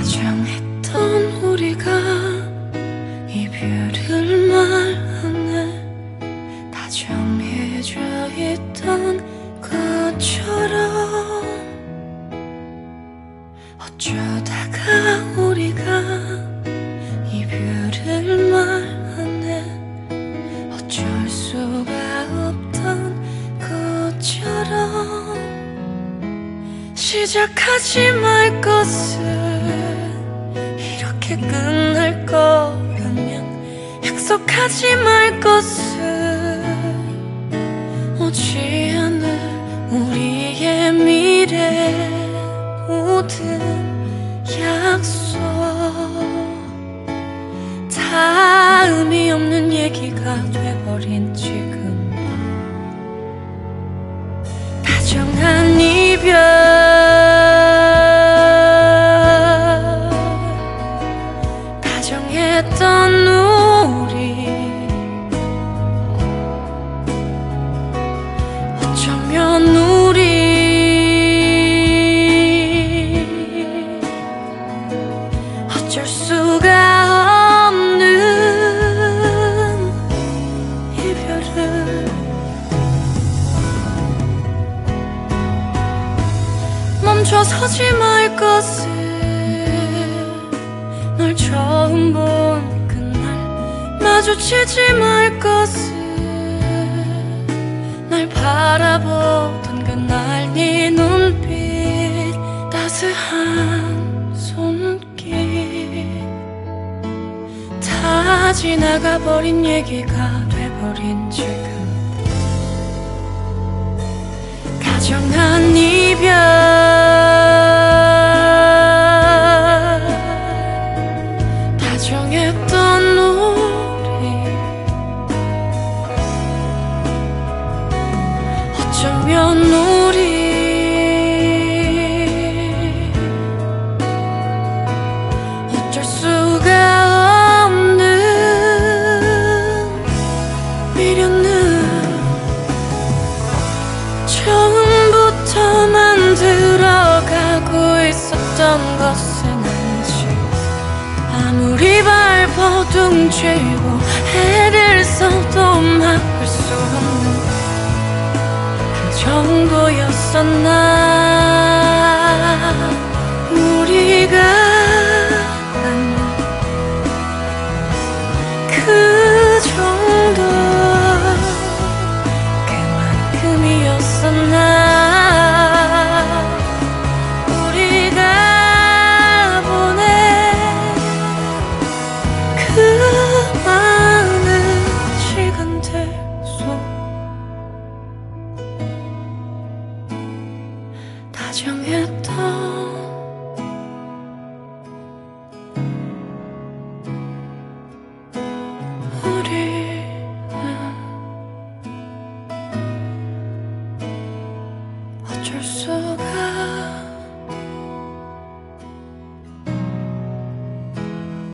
다정했던 우리가 이별을 말하네. 다정해져 있던 것처럼 어쩌다가 우리가 이별을 말하네. 어쩔 수가 없던 것처럼 시작하지 말 것을 이렇게 끝날 거라면 약속하지 말 것을 오지 않을 우리의 미래 모든 약속 다 의미 없는 얘기가 돼버린 지금 다정한 이별 다정했던 우리 어쩌면 우리 어쩔 수가 없는 이별을 멈춰서지 말 것을 널 처음 본 그날 마주치지 말 것을 날 바라보던 그날 네 눈빛 따스한 손길 다 지나가버린 얘기가 돼버린 지금 다정한 이별 다정했던 우리 어쩌면 우리 어쩔 수가 없는 미련은 처음부터 만들어가고 있었던 것은 아니지. 아무리 발버둥 치고 애를 써도 막을 수 없는 그 정도였었나. 우리가 아는 그 정도 그만큼이었었나. 다정했던 우리는 어쩔 수가